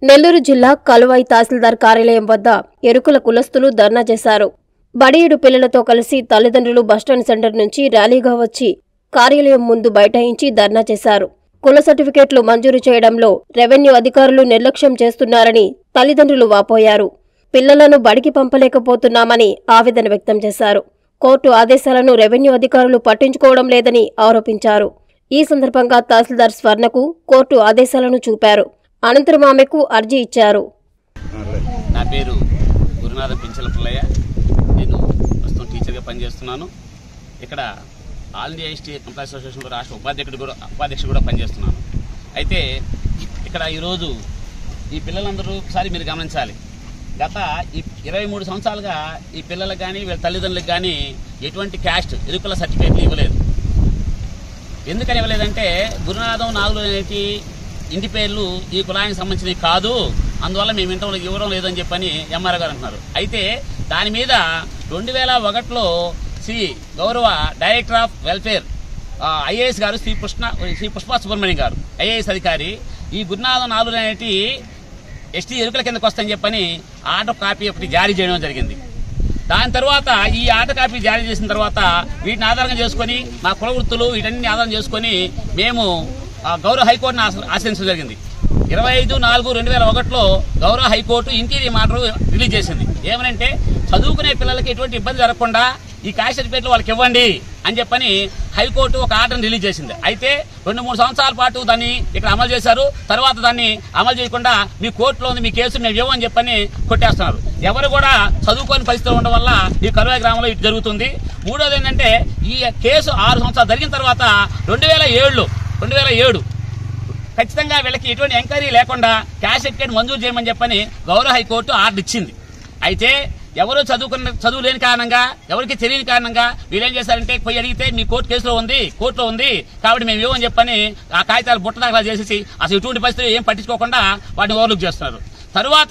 నెల్లూరు జిల్లా కలువాయి తహసీల్దార్ కార్యాలయం వద్ద ఎరుకుల కులస్తులు ధర్నా చేశారు. బడియేడు పిల్లలతో కలిసి తల్లిదండ్రులు బస్టాండ్ సెంటర్ నుంచి ర్యాలీగా వచ్చి కార్యాలయం ముందు బైఠాయించి ధర్నా చేశారు. కుల సర్టిఫికెట్లు మంజూరు చేయడంలో రెవెన్యూ అధికారులు నిర్లక్ష్యం చేస్తున్నారని తల్లిదండ్రులు వాపోయారు. పిల్లలను బడికి పంపలేకపోతున్నామని ఆవేదన వ్యక్తం చేశారు. కోర్టు ఆదేశాలను రెవెన్యూ అధికారులు పట్టించుకోవడం లేదని ఆరోపించారు. ఈ సందర్భంగా తహసీల్దార్ స్వర్ణకు కోర్టు ఆదేశాలను చూపారు. అనంతరం ఆమెకు అర్జీ ఇచ్చారు. నా పేరు గురునాథ పింఛల పుల్లయ్య. నేను ప్రస్తుతం టీచర్గా పనిచేస్తున్నాను. ఇక్కడ all India ST employees association రాష్ట్ర ఉపాధ్యక్షుడు కూడా పనిచేస్తున్నాను. అయితే ఇక్కడ ఈరోజు ఈ పిల్లలందరూ ఒకసారి మీరు గమనించాలి. గత 23 సంవత్సరాలుగా ఈ పిల్లలకు కానీ వీళ్ళ తల్లిదండ్రులకు కానీ ఎటువంటి క్యాస్ట్ ఎరుకుల సర్టిఫికేట్లు ఇవ్వలేదు. ఎందుకని ఇవ్వలేదంటే గురునాథం నాగులు అనేటి ఇంటి పేర్లు ఈ కులానికి సంబంధించినవి కాదు, అందువల్ల మేము ఇవ్వడం లేదని చెప్పని ఎంఆర్ఓ గారు అంటున్నారు. అయితే దాని మీద 2001లో శ్రీ గౌరవ డైరెక్టర్ ఆఫ్ వెల్ఫేర్ ఐఏఎస్ గారు శ్రీ పుష్ప సుబ్రహ్మణ్యం గారు ఐఏఎస్ అధికారి ఈ గురునాథం నాలుగు అనేటి ఎస్టీ ఎరుకుల కిందకు వస్తాయని చెప్పని ఆర్డర్ కాపీ ఒకటి జారీ చేయడం జరిగింది. దాని తర్వాత ఈ ఆర్డర్ కాపీ జారీ చేసిన తర్వాత వీటిని ఆధారంగా చేసుకుని మా కుల వృత్తులు వీటన్ని ఆధారం చేసుకుని మేము గౌరవ హైకోర్టును ఆశ్రయించడం జరిగింది. 25/4/2001లో గౌరవ హైకోర్టు ఇంటీరియర్ ఆర్డర్ రిలీజ్ చేసింది. ఏమనంటే చదువుకునే పిల్లలకి ఎటువంటి ఇబ్బంది జరగకుండా ఈ క్యాస్ట్ సర్టిఫికేట్లు వాళ్ళకి ఇవ్వండి అని చెప్పని హైకోర్టు ఒక ఆర్డర్ని రిలీజ్ చేసింది. అయితే 2-3 సంవత్సరాల పాటు దాన్ని ఇక్కడ అమలు చేశారు. తర్వాత దాన్ని అమలు చేయకుండా మీ కోర్టులో ఉంది, మీ కేసు మేము ఇవ్వమని చెప్పని కొట్టేస్తున్నారు. ఎవరు కూడా చదువుకోని పరిస్థితులు ఉండడం వల్ల ఈ కలువాయి గ్రామంలో ఇది జరుగుతుంది. మూడోది ఏంటంటే ఈ కేసు 6 సంవత్సరాలు జరిగిన తర్వాత 2007 ఖచ్చితంగా వీళ్ళకి ఎటువంటి ఎంక్వైరీ లేకుండా క్యాస్ట్ సర్టిఫికేట్ మంజూరు చేయమని చెప్పని గౌరవ హైకోర్టు ఆర్డర్ ఇచ్చింది. అయితే ఎవరు చదువు లేని కారణంగా ఎవరికి తెలియని కారణంగా వీళ్ళేం చేశారంటే పోయి అడిగితే మీ కోర్టులో ఉంది కాబట్టి మేము ఇవ్వని చెప్పని ఆ కాగితాలు బుట్ట దాఖలా చేసేసి అసలు ఇటువంటి పరిస్థితులు ఏం పట్టించుకోకుండా వాటిని ఓవర్లుక్ చేస్తున్నారు. తరువాత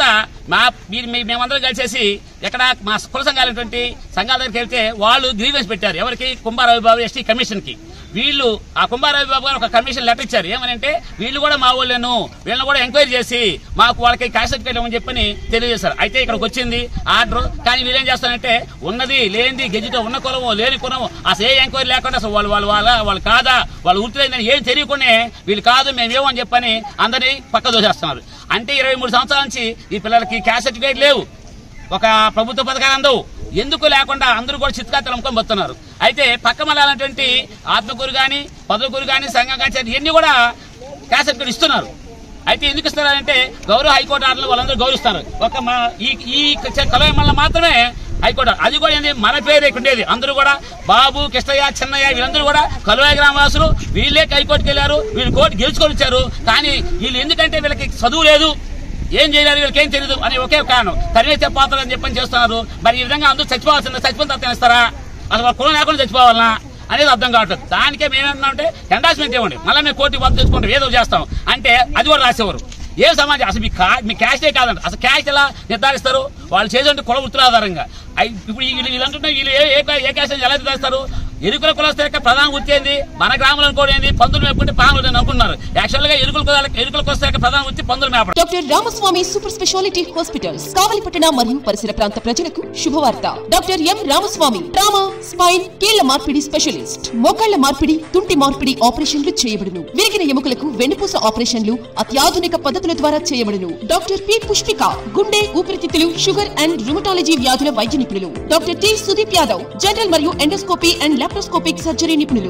మేమందరం కలిసేసి ఎక్కడ మా కుల సంఘాలైనటువంటి సంఘాల దగ్గరికి వెళ్తే వాళ్ళు గ్రీవెన్స్ పెట్టారు. ఎవరికి? కుంభారవిబాబు ఎస్టీ కమిషన్ కి. వీళ్ళు ఆ కుంభారవిబాబు గారు ఒక కమిషన్ లెటర్ ఇచ్చారు. ఏమనంటే వీళ్ళు కూడా మా వాళ్ళను వీళ్ళని కూడా ఎంక్వైరీ చేసి వాళ్ళకి క్యాస్ట్ సర్టిఫికేట్ ఇవ్వమని చెప్పని తెలియజేశారు. అయితే ఇక్కడికి వచ్చింది ఆర్డర్. కానీ వీళ్ళేం చేస్తారంటే ఉన్నది లేనిది గెజిటో ఉన్న కులమో లేని కులమో అసలు ఏ ఎంక్వైరీ లేకుండా అసలు వాళ్ళు కాదా వాళ్ళు వృత్తులేదని ఏం తెలియకుండా వీళ్ళు కాదు మేము ఏమని చెప్పని అందరినీ పక్క దోసేస్తున్నారు. అంటే 23 సంవత్సరాల నుంచి ఈ పిల్లలకి క్యాస్ట్ సర్టిఫికేట్ లేవు, ఒక ప్రభుత్వ పథకాలు అందవు. ఎందుకు లేకుండా అందరూ కూడా చిత్కాతలు అమ్ముకొని బతున్నారు. అయితే పక్క మళ్ళాలంటే ఆత్మకూరు కానీ పదవకూరు కానీ సంఘం కానీ ఇవన్నీ కూడా క్యాస్ట్ సర్టిఫికేట్ ఇస్తున్నారు. అయితే ఎందుకు ఇస్తున్నారంటే గౌరవ హైకోర్టు ఆర్డర్లు వాళ్ళందరూ గౌరవిస్తారు. ఒక ఈ కలువాయి మండలం మాత్రమే హైకోర్టు, అది కూడా ఏంటి మన పేరు ఉండేది. అందరూ కూడా బాబు కృష్ణయ్య చిన్నయ్య వీళ్ళందరూ కూడా కలువాయి గ్రామవాసులు. వీళ్ళే హైకోర్టుకి వెళ్ళారు, వీళ్ళు కోర్టు గెలుచుకొని వచ్చారు. కానీ వీళ్ళు ఎందుకంటే వీళ్ళకి చదువు లేదు, ఏం చేయలేదు, వీళ్ళకేం తెలియదు అనే ఒకే కారణం తరివేసే పాత్ర అని చెప్పని చేస్తున్నారు. మరి ఈ విధంగా అందరూ చచ్చిపోవాల్సిందే, చచ్చిపోయిన తర్వాత ఇస్తారా? అసలు వాళ్ళ కులం లేకుండా చచ్చిపోవాలన్నా అనేది అర్థం కావట్లేదు. దానికే మేమేమన్నామంటే ఎండార్స్మెంట్ ఇవ్వండి, మళ్ళీ మేము కోర్టు వర్క్ తెచ్చుకుంటాం, ఏదో చేస్తాం అంటే అది కూడా రాసేవారు. ఏ సమాజం అసలు మీ క్యాస్టే కాదండి. అసలు క్యాస్ట్ ఎలా నిర్ధారిస్తారు? వాళ్ళు చేసేటువంటి కుల వృత్తుల ఆధారంగా. ఇప్పుడు వీళ్ళు అంటుంటే వీళ్ళు ఏ క్యాస్ట్ ఎలా నిర్ధారిస్తారు? ఎరుకుల కులస్తుల యొక్క ప్రధాన వృత్తి ఏంది? మన గ్రామంలో కూడా ఏంది? పందులు మేపుకుంటే పాములు అనుకున్నారు. యాక్చువల్ గా ఎరుకుల కులస్తుల యొక్క ప్రధాన వృత్తి పందులు మేపడం. Doctor Ramaswamy super speciality hospitals కావలిపట్టణ మరియు పరిసర ప్రాంత ప్రజలకు శుభవార్త. Doctor M Ramaswamy trauma, spine, కీళ్ల మార్పిడి స్పెషలిస్ట్. మోకాళ్ల మార్పిడి, తుంటి మార్పిడి ఆపరేషన్లు చేయబడును. విరిగిన ఎముకలకు వెన్నుపూస ఆపరేషన్లు అత్యాధునిక పద్ధతుల ద్వారా చేయబడును. డాక్టర్ పి పుష్పిక గుండె, ఊపిరితిత్తులు, షుగర్ అండ్ రుమటాలజీ వ్యాధుల వైద్య నిపుణులు. Doctor T Sudeep Yadav general మరియు ఎండోస్కోపీ అండ్ లాప్రోస్కోపిక్ సర్జరీ నిపుణులు.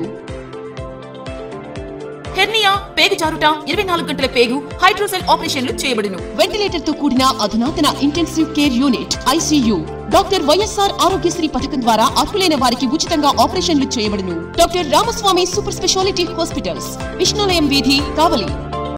హెర్నియా, పేగు జారుట, 24 గంటల పేగు, హైడ్రోసెల్ ఆపరేషన్లు చేయబడును. వెంటిలేటర్ తో కూడిన అధునాతన intensive care unit ICU. Doctor YSR Aarogyasri పథకం ద్వారా అర్హులైన వారికి ఉచితంగా ఆపరేషన్లు చేయబడును. Doctor Ramaswamy super speciality hospitals, Vishnulayam వీధి, కావలి.